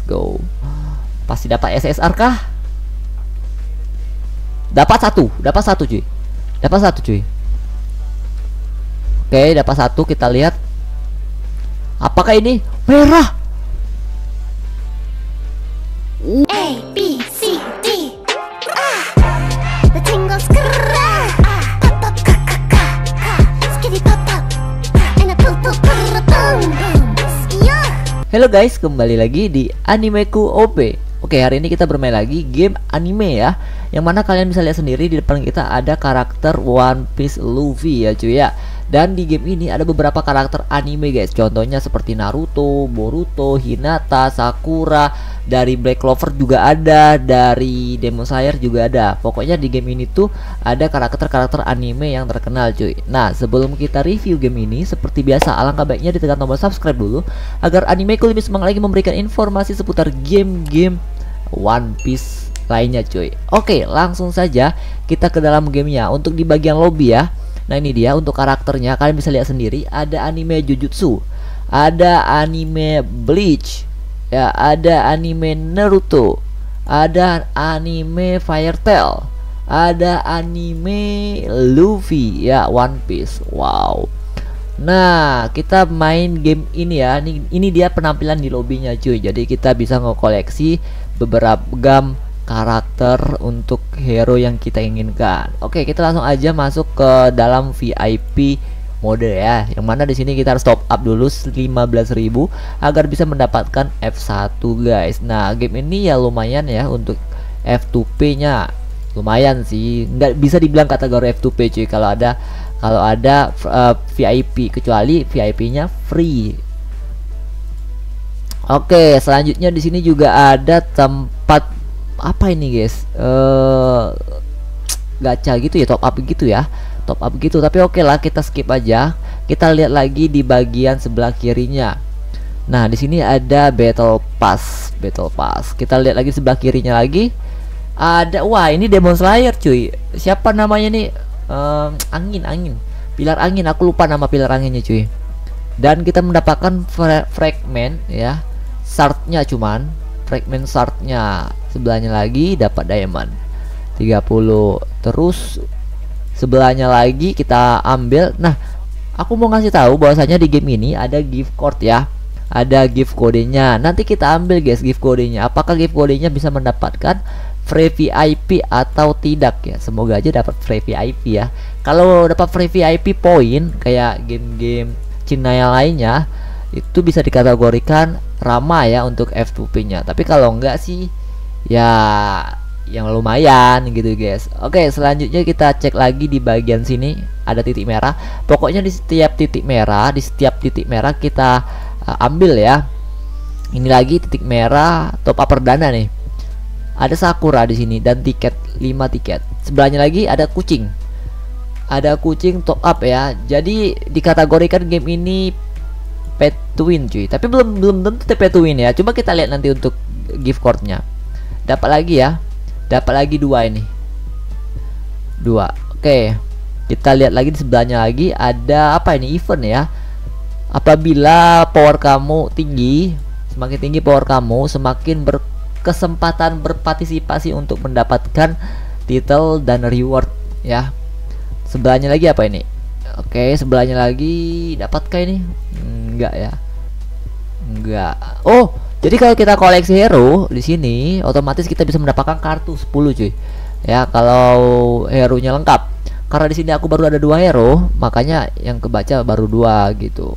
let's go. Pasti dapat SSR kah? Dapat satu cuy. Dapat satu cuy. Oke, dapat satu. Kita lihat. Apakah ini merah? A B C D the tingles pop pop ka ka ka skitty pop pop and a pop pop boom boom yeah. Halo guys, kembali lagi di Animeku OP. Oke, hari ini kita bermain lagi game anime ya. Yang mana kalian bisa lihat sendiri di depan kita ada karakter One Piece Luffy ya cuy ya. Dan di game ini ada beberapa karakter anime guys. Contohnya seperti Naruto, Boruto, Hinata, Sakura, dari Black Clover juga ada, dari Demon Slayer juga ada. Pokoknya di game ini tuh ada karakter-karakter anime yang terkenal cuy. Nah, sebelum kita review game ini, seperti biasa alangkah baiknya ditekan tombol subscribe dulu agar Animeku lebih semangat lagi memberikan informasi seputar game-game One Piece lainnya cuy. Oke, langsung saja kita ke dalam gamenya. Untuk di bagian lobby ya. Nah, ini dia untuk karakternya. Kalian bisa lihat sendiri, ada anime Jujutsu, ada anime Bleach, ya, ada anime Naruto, ada anime Fairy Tail, ada anime Luffy ya, One Piece. Wow. Nah, kita main game ini ya. Ini dia penampilan di lobbynya cuy. Jadi kita bisa ngekoleksi beberapa gam karakter untuk hero yang kita inginkan. Oke, kita langsung aja masuk ke dalam VIP mode ya. Yang mana di sini kita harus top up dulu 15.000 agar bisa mendapatkan F1 guys. Nah, game ini ya lumayan ya untuk F2P-nya. Lumayan sih. Nggak bisa dibilang kategori F2P cuy kalau ada VIP, kecuali VIP-nya free. Oke, selanjutnya di sini juga ada tempat apa ini guys, gacha gitu ya, top up gitu ya, top up gitu. Tapi oke lah, kita skip aja. Kita lihat lagi di bagian sebelah kirinya. Nah, di sini ada battle pass. Kita lihat lagi sebelah kirinya lagi ada, wah ini Demon Slayer cuy. Siapa namanya nih? Angin, pilar angin. Aku lupa nama pilar anginnya cuy. Dan kita mendapatkan fragment ya, shardnya cuman fragment shardnya. Sebelahnya lagi dapat diamond 30. Terus sebelahnya lagi kita ambil. Nah, aku mau ngasih tahu bahwasanya di game ini ada gift code ya. Ada gift kodenya. Nanti kita ambil guys gift kodenya. Apakah gift kodenya bisa mendapatkan free VIP atau tidak ya? Semoga aja dapat free VIP ya. Kalau dapat free VIP poin kayak game-game Cina yang lainnya, itu bisa dikategorikan ramah ya untuk F2P-nya. Tapi kalau enggak sih ya yang lumayan gitu guys. Oke, selanjutnya kita cek lagi di bagian sini ada titik merah. Pokoknya di setiap titik merah kita ambil ya. Ini lagi titik merah top up perdana nih. Ada Sakura di sini dan tiket 5 tiket. Sebelahnya lagi ada kucing. Ada kucing top up ya. Jadi dikategorikan game ini pay to win cuy. Tapi belum tentu pay to win ya. Coba kita lihat nanti untuk gift card-nya. Dapat lagi ya. Dapat lagi 2 ini. 2. Oke. Kita lihat lagi di sebelahnya lagi ada apa ini? Event ya. Apabila power kamu tinggi, semakin tinggi power kamu, semakin berkesempatan berpartisipasi untuk mendapatkan title dan reward ya. Sebelahnya lagi apa ini? Oke, sebelahnya lagi dapatkah ini? Enggak ya. Enggak. Oh, jadi kalau kita koleksi hero di sini, otomatis kita bisa mendapatkan kartu 10 cuy. Ya, kalau hero-nya lengkap. Karena di sini aku baru ada 2 hero, makanya yang kebaca baru 2 gitu.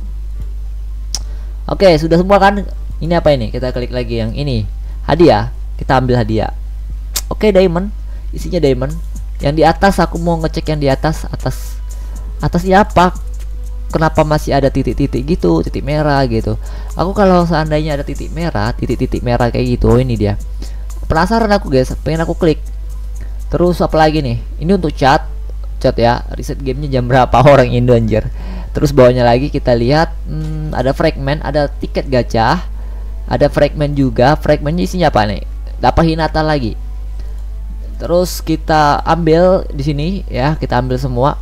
Oke, sudah semua kan? Ini apa ini? Kita klik lagi yang ini. Hadiah. Kita ambil hadiah. Oke, diamond. Isinya diamond. Yang di atas aku mau ngecek yang di atas. Atasnya apa? Kenapa masih ada titik-titik gitu, titik merah gitu. Aku kalau seandainya ada titik merah kayak gitu, oh ini dia. Penasaran aku guys, pengen aku klik. Terus apa lagi nih? Ini untuk chat ya. Reset gamenya jam berapa orang Indo anjir. Terus bawahnya lagi kita lihat ada fragment, ada tiket gacha, ada fragment juga. Fragmentnya isinya apa nih? Dapat Hinata lagi. Terus kita ambil di sini ya, kita ambil semua.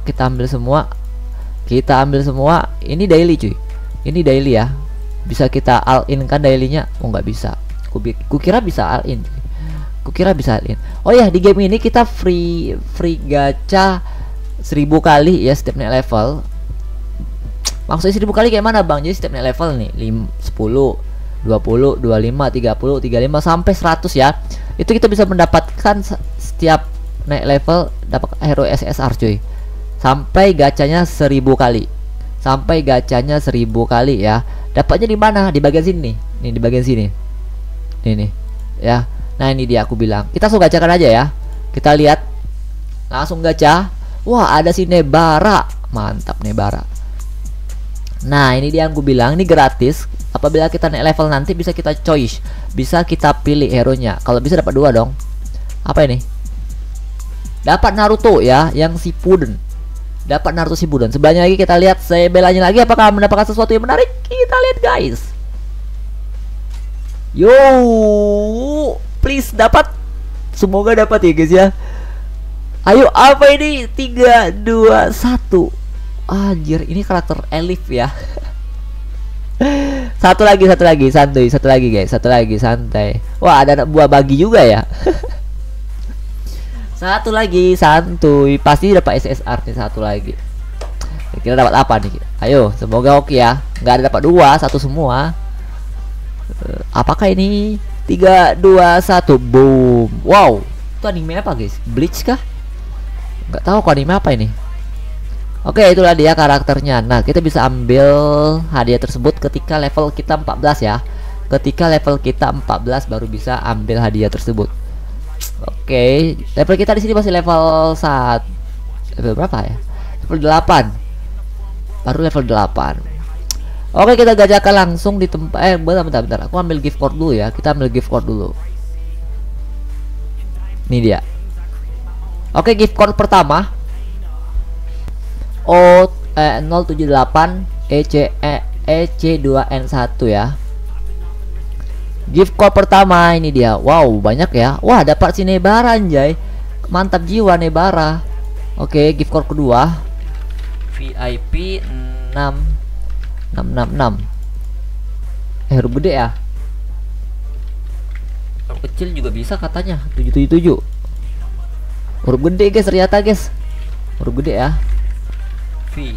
Ini daily cuy. Ini daily ya. Bisa kita all in kan dailynya? Oh nggak bisa. Kukira bisa all in. Kukira bisa all in. Oh ya, di game ini kita free gacha 1000 kali ya setiap naik level. Maksudnya 1000 kali kayak mana, Bang? Jadi setiap naik level nih 10, 20, 25, 30, 35 sampai 100 ya. Itu kita bisa mendapatkan setiap naik level dapat hero SSR cuy. Sampai gacanya 1000 kali. Sampai gacanya 1000 kali ya. Dapatnya di mana? Di bagian sini nih. Nih di bagian sini. Nih ya. Nah, ini dia aku bilang. Kita langsung gacakan aja ya. Kita lihat. Langsung gacha. Wah, ada si Nebara. Mantap Nebara. Nah, ini dia yang aku bilang, ini gratis. Apabila kita naik level nanti bisa kita choice. Bisa kita pilih hero-nya. Kalau bisa dapat 2 dong. Apa ini? Dapat Naruto ya, yang Shippuden. Dapat Naruto Shippuden. Sebelahnya lagi kita lihat sebelahnya lagi apakah mendapatkan sesuatu yang menarik. Kita lihat guys. Yo, please dapat. Semoga dapat ya guys ya. Ayo, apa ini? 3, 2, 1. Anjir, ini karakter Elif ya. Satu lagi, santuy. Satu lagi guys, satu lagi santai. Wah, ada anak buah bagi juga ya. Satu lagi santuy, pasti dapat SSR nih. Satu lagi. Kira dapat apa nih? Ayo, semoga oke ya. Nggak ada dapat 2, 1 semua. Apakah ini? 3, 2, 1, boom. Wow, itu anime apa guys? Bleach kah? Nggak tahu kok anime apa ini. Oke, itulah dia karakternya. Nah, kita bisa ambil hadiah tersebut ketika level kita 14 ya. Ketika level kita 14 baru bisa ambil hadiah tersebut. Oke, level kita di sini masih level 1. Level berapa ya? Level 8. Baru level 8. Oke, kita gajakan langsung di tempat bentar. Aku ambil gift card dulu ya. Kita ambil gift card dulu. Ini dia. Oke, gift card pertama. 078 EC2N1 ya. Gift card pertama ini dia. Wow, banyak ya. Wah, dapat si Nebara anjay. Mantap jiwa Nebara. Oke, gift card kedua. VIP 666. Hero gede ya. Hero kecil juga bisa katanya. 777. Huruf gede guys, ternyata guys. Huruf gede ya. V.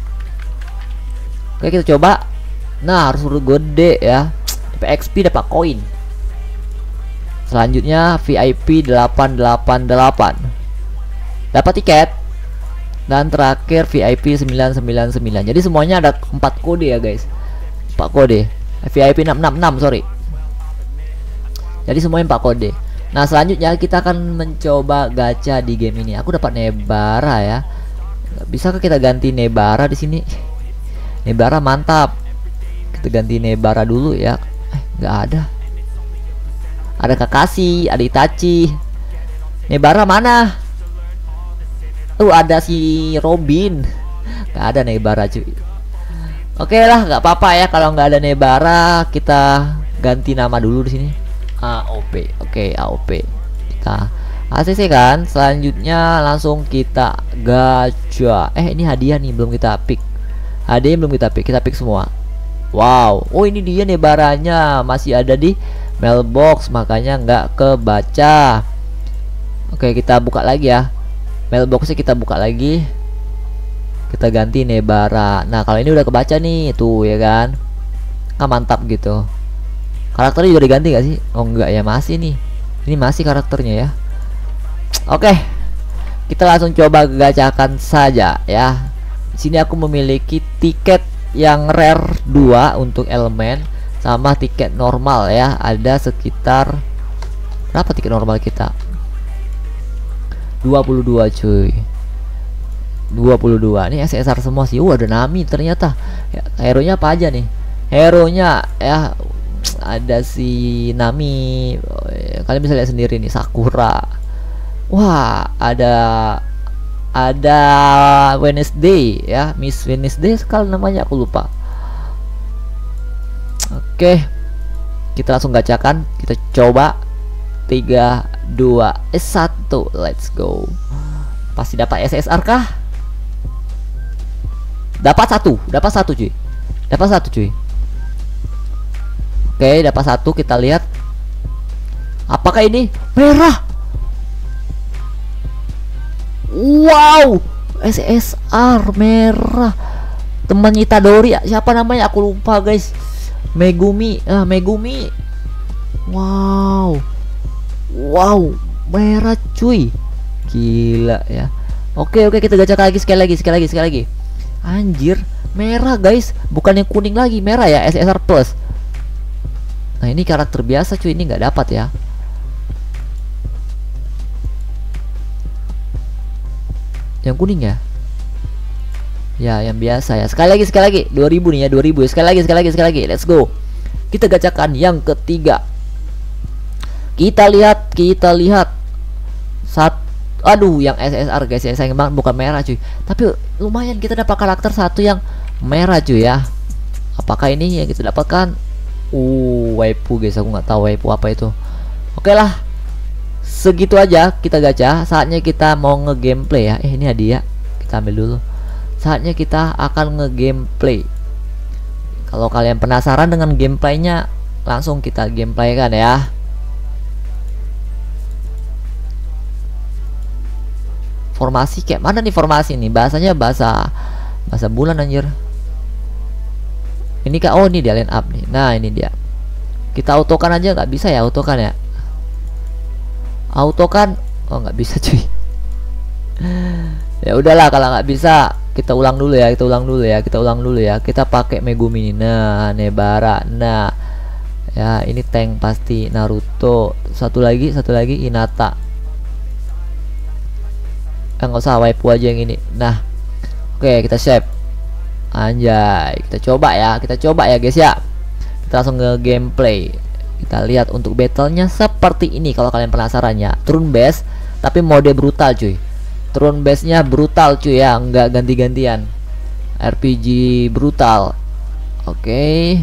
Oke, kita coba. Nah, harus huruf gede ya. Dapat XP, dapat koin. Selanjutnya VIP 888. Dapat tiket. Dan terakhir VIP 999. Jadi semuanya ada 4 kode ya guys. 4 kode. VIP 666, sorry. Jadi semuanya 4 kode. Nah, selanjutnya kita akan mencoba gacha di game ini. Aku dapat Nebara ya. Bisakah kita ganti Nebara di sini? Nebara mantap. Kita ganti Nebara dulu ya. Nggak ada. Ada Kakashi, ada Itachi. Nebara mana? Ada si Robin. Nggak ada Nebara cuy. Oke lah, nggak apa-apa ya kalau nggak ada Nebara. Kita ganti nama dulu di sini. AOP. Oke, AOP. Kita ACC kan. Selanjutnya langsung kita gacha. Ini hadiah nih, belum kita pick. Hadiah belum kita pick. Kita pick semua. Wow. Oh, ini dia Nebaranya. Masih ada di mailbox, makanya nggak kebaca. Oke, kita buka lagi ya. Mailboxnya kita buka lagi. Kita ganti Nebara. Nah, kalau ini udah kebaca nih, tuh ya kan. Mantap gitu. Karakternya juga diganti gak sih? Oh enggak ya, masih nih. Ini masih karakternya ya. Oke, kita langsung coba gacakan saja ya. Di sini aku memiliki tiket yang rare 2 untuk elemen sama tiket normal ya. Ada sekitar berapa tiket normal kita? 22 cuy. 22. Ini SSR semua sih. Ada Nami ternyata. Ya, hero-nya apa aja nih? Hero-nya ya ada si Nami. Kalian bisa lihat sendiri nih, Sakura. Wah, ada Wednesday ya, Miss Wednesday sekali namanya, aku lupa. Oke, kita langsung gacakan. Kita coba 3, 2, 1. Let's go. Pasti dapat SSR kah? Dapat satu cuy. Dapat satu cuy. Oke, dapat 1. Kita lihat. Apakah ini merah? Wow, SSR merah. Temannya Itadori, siapa namanya? Aku lupa guys. Megumi, Megumi. Wow, wow, merah cuy. Gila ya. Oke, kita gacha lagi, sekali lagi. Anjir, merah guys, bukan yang kuning lagi, merah ya, SSR plus. Nah ini karakter biasa cuy, ini nggak dapat ya. Yang kuning ya? Ya, yang biasa ya. Sekali lagi. 2000 nih ya, 2000. Sekali lagi. Let's go. Kita gacakan yang ketiga. Kita lihat. Aduh, yang SSR guys ya, sayang banget bukan merah cuy. Tapi lumayan kita dapat karakter satu yang merah cuy ya. Apakah ini yang kita dapatkan? Waifu guys, aku nggak tahu waifu apa itu. Oke lah. Segitu aja kita gacha. Saatnya kita mau nge-gameplay ya. Ini hadiah. Kita ambil dulu. Saatnya kita akan nge-gameplay. Kalau kalian penasaran dengan gameplaynya, langsung kita gameplay kan ya. Formasi kayak mana nih formasi nih? Bahasanya bahasa bulan anjir. Ini kak, oh ini dia line up nih. Nah ini dia. Kita autokan aja, nggak bisa ya autokan ya? Autokan, oh nggak bisa cuy. Ya udahlah kalau nggak bisa, kita ulang dulu ya. Kita pakai Megumi nih. Nah, Nebara. Nah, ya ini tank pasti Naruto. Satu lagi Hinata. Nggak usah, waifu aja yang ini. Nah, oke kita save. Anjay, kita coba ya guys ya. Kita langsung ke gameplay. Kita lihat untuk battlenya seperti ini. Kalau kalian penasaran ya, turun base tapi mode brutal cuy. Turun base nya brutal cuy ya, nggak ganti-gantian. RPG brutal. Oke.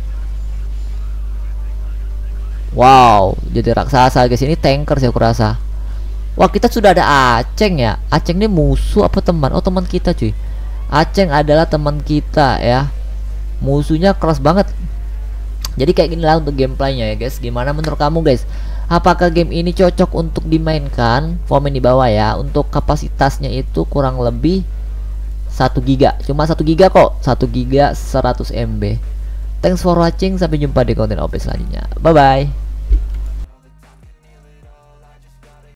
Wow, jadi raksasa guys, ini tanker sih aku rasa. Wah, kita sudah ada Aceng ya. Aceng ini musuh apa teman? Oh, teman kita cuy. Aceng adalah teman kita ya. Musuhnya keras banget. Jadi kayak gini lah untuk gameplaynya ya guys. Gimana menurut kamu guys? Apakah game ini cocok untuk dimainkan? Komen di bawah ya. Untuk kapasitasnya itu kurang lebih 1 GB. Cuma 1 GB kok. 1 GB 100 MB. Thanks for watching. Sampai jumpa di konten OP selanjutnya. Bye bye.